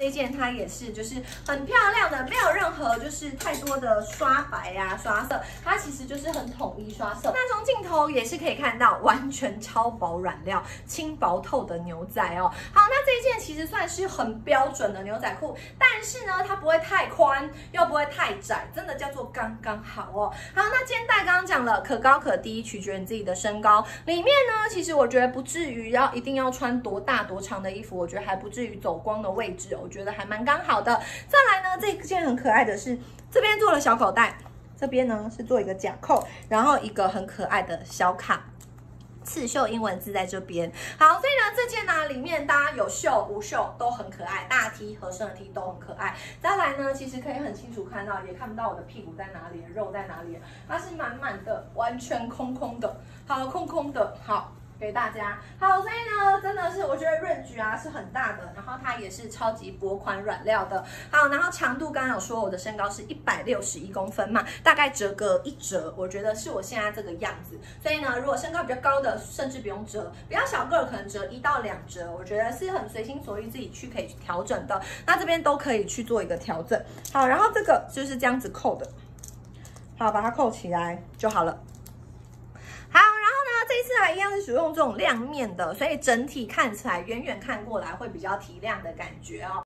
这件它也是就是很漂亮的，没有任何就是太多的刷白啊、刷色，它其实就是很统一刷色。那从镜头也是可以看到，完全超薄软料、轻薄透的牛仔哦。好，那这一件其实算是很标准的牛仔裤，但是呢，它不会太宽，又不会太窄，真的叫做刚刚好哦。好，那肩带刚刚讲了，可高可低，取决你自己的身高。里面呢，其实我觉得不至于一定要穿多大多长的衣服，我觉得还不至于走光的位置，我觉得还蛮刚好的。再来呢，这件很可爱的是，这边做了小口袋，这边呢是做一个假扣，然后一个很可爱的小卡。刺绣英文字在这边，好，所以呢，这件呢里面大家有绣无绣都很可爱，大 T 合身的 T 都很可爱。再来呢，其实可以很清楚看到，也看不到我的屁股在哪里，肉在哪里，它是满满的，完全空空的，好，空空的，好。给大家好，所以呢，真的是我觉得range啊是很大的，然后它也是超级薄款软料的。好，然后长度刚刚有说我的身高是161公分嘛，大概折个1折，我觉得是我现在这个样子。所以呢，如果身高比较高的，甚至不用折，比较小个可能折1到2折，我觉得是很随心所欲自己去可以调整的。那这边都可以去做一个调整。好，然后这个就是这样子扣的，好，把它扣起来就好了。这一次一样是使用这种亮面的，所以整体看起来远远看过来会比较提亮的感觉哦。